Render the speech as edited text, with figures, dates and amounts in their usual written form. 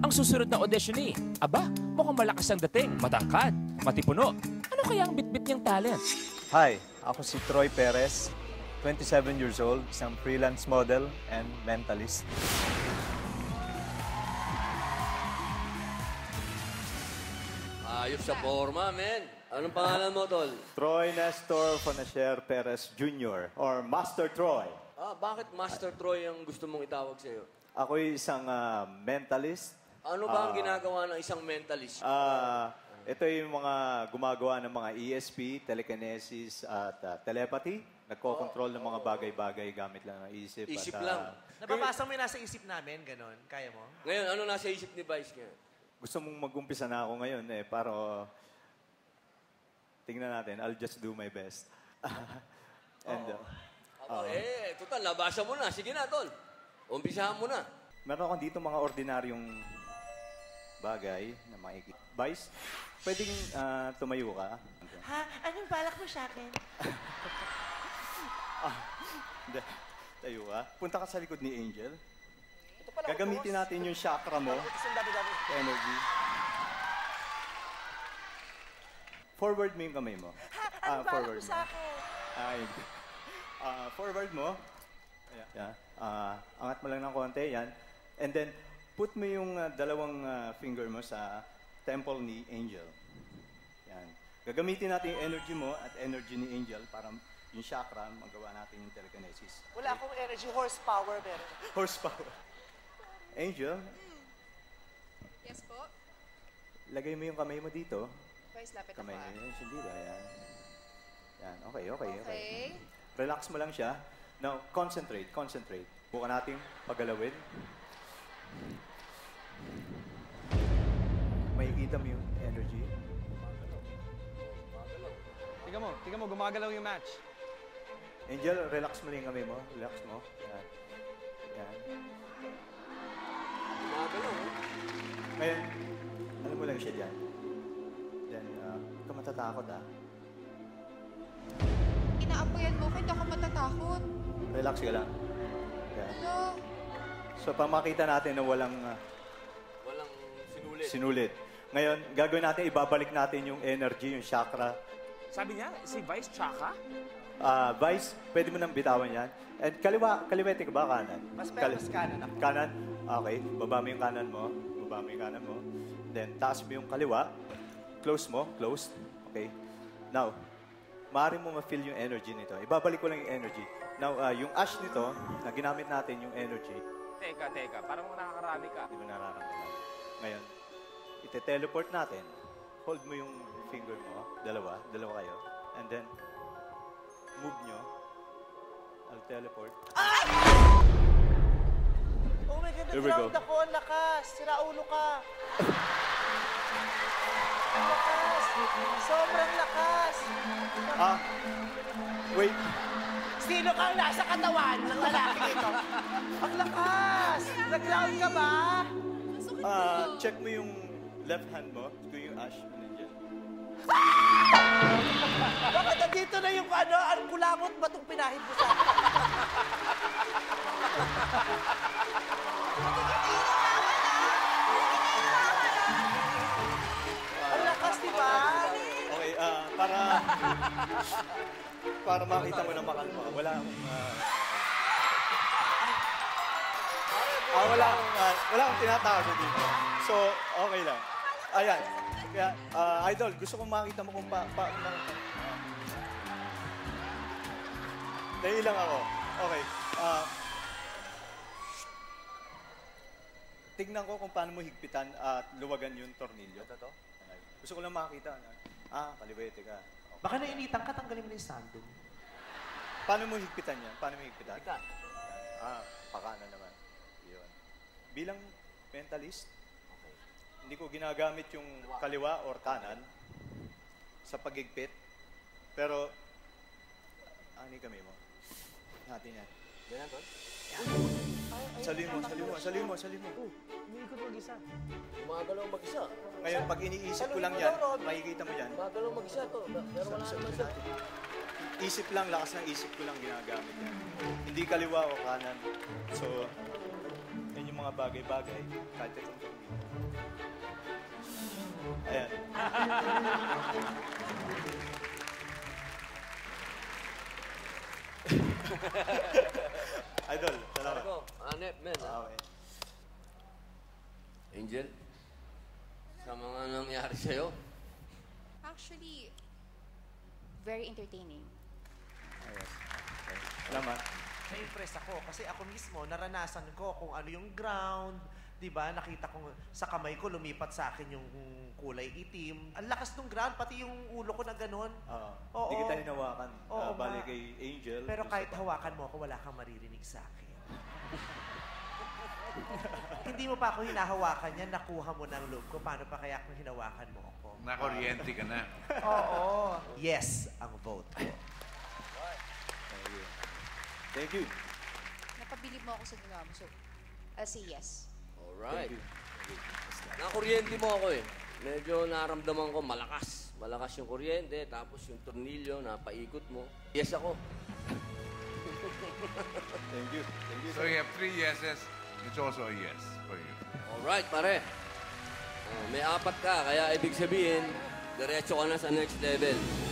ang susunod na auditionee. Aba, mukhang malakas ang dating, matangkad, matipuno. Ano kaya ang bitbit niyang talent? Hi, ako si Troy Perez, 27 years old, isang freelance model and mentalist. Ayos sa forma, men. Anong pangalan mo, tol? Troy Nestor Fonacier Perez Jr. or Master Troy. Bakit Master Troy ang gusto mong itawag sa'yo? Ako'y isang mentalist. Ano ba ang ginagawa ng isang mentalist? Ito yung mga gumagawa ng mga ESP, telekinesis at telepathy. Nagko-control ng mga bagay-bagay gamit lang ng isip. Isip at, lang. Napapasa mo yung nasa isip namin, ganon. Kaya mo? Ngayon, ano nasa isip ni Vice ngayon? Gusto mong mag-umpisa na ako ngayon para tingnan natin. I'll just do my best. And, total, nabasa mo na. Sige na, tol. Umpisahan mo na. meron akong dito mga ordinaryong bagay na makikita. Vice, pwedeng tumayo ka? Ha? Anong balak mo sa akin? Hindi. Tayo ka. Punta ka sa likod ni Angel. Gagamitin natin yung chakra mo. Energy. Forward mo yung kamay mo. Anong balak mo sa akin? Forward mo. Yan. Angat mo lang ng konti. Yan. And then, put mo yung dalawang finger mo sa temple ni Angel. Yan. Gagamitin natin yung energy mo at energy ni Angel para yung chakra, magawa natin yung telekinesis. Wala akong energy, horsepower meron. Horsepower. Angel, Yes po. lagay mo yung kamay mo dito. Vice, lapit Kamay ako mo yun, hindi ba? Yan. Yan, okay. Okay. Relax mo lang siya. Now, concentrate. Bukan natin pagalawin. Makikita mo yung energy. Tingnan mo, gumagalaw yung match. Angel, relax mo lang yung kamay mo. Relax mo. Yan. Yan. Ngayon, alam mo lang siya dyan. Then, huwag ka matatakot, Inaapoyan mo ko, hindi ako matatakot. Relax ka lang. Yan. Hello? So, pamakita natin na walang sinulit. Ngayon, gagawin natin, ibabalik natin yung energy, yung chakra. Sabi niya, si Vice Chaka? Vice, pwede mo nang bitawan yan. And kaliwete ka ba, kanan? Mas kanan ako. Kanan? Okay. Baba mo yung kanan mo. Then, taas mo yung kaliwa. Close mo. Closed. Okay. Now, maaari mo ma-feel yung energy nito. Ibabalik ko lang yung energy. Now, yung ash nito, na ginamit natin yung energy. Teka. Parang nakakarami ka. Di mo nararamdaman. Ngayon, ite-teleport natin. Hold mo yung finger mo. Dalawa kayo. And then, move nyo. I'll teleport. Oh my God, Here we go. nag-ground ako. Ang lakas. Sira ulo ka. Ang lakas. Sobrang lakas. Wait. Sino kang nasa katawan ng lalaki ito? Ang lakas. Nag-ground ka ba? Check mo yung left hand mo. Kung yung ash mo nandiyan. Bakit nandito na yung ang kulangot ba itong pinahid mo sa akin? Ang lakas, di ba? Okay, para makita mo na makalma. Wala akong tinatago dito. So, okay lang. Ayan. Kaya, Idol, gusto kong makita mo kung paano. Dahil lang ako. Okay. Tignan ko kung paano mo higpitan at luwagan yung tornilyo. Ito? Gusto ko lang makita. Kaliwete ka. Okay. Baka nainitan ka, tanggalin mo na yung sando. Paano mo higpitan yan? Pakana naman. Yun. Bilang mentalist, hindi ko ginagamit yung kaliwa or kanan sa paghigpit. Pero, ani kami mo. Natin yan. Ganyan, tol? Saliw mo. Umiikot mag-isa. Gumagalaw mag-isa. Ngayon, pag iniisip ko lang yan, makikita mo yan. Gumagalaw mag-isa, to. Pero wala naman siya. Isip lang, lakas ng isip ko lang ginagamit yan. Hindi kaliwa o kanan. So, yan yung mga bagay-bagay. Kahit itong Idol, salamat. Marco, hanep, men. ha? Okay. Angel, sa mga nangyari sa'yo, Actually, very entertaining. Ayos. Okay. Salamat. Na-impress ako kasi ako mismo, naranasan ko kung ano yung ground, di ba? Nakita ko sa kamay ko, lumipat sa akin yung kulay itim. Ang lakas ng ground, pati yung ulo ko na ganun. Oo. Hindi kita hinawakan. Oo, Bali ma. kay Angel. Pero gusto kahit pa. hawakan mo ako, wala kang maririnig sa akin. Hindi mo pa ako hinahawakan yan, nakuha mo ng loob ko. Paano pa kaya kung hinawakan mo ako? Nakuryente ka na. Oo. Yes, ang vote ko. Thank you. Thank you. Napabilib mo ako sa ginawa mo. So, I'll say yes. alright. Thank you. Nakuryente mo ako eh. Medyo naramdaman ko malakas. Malakas yung kuryente, tapos yung tornilyo, napaikot mo. Yes ako. Thank you. Thank you, So sir. you have 3 yeses. It's also a yes for you. Alright, pare. May 4 ka, kaya ibig sabihin, diretso ka na sa next level.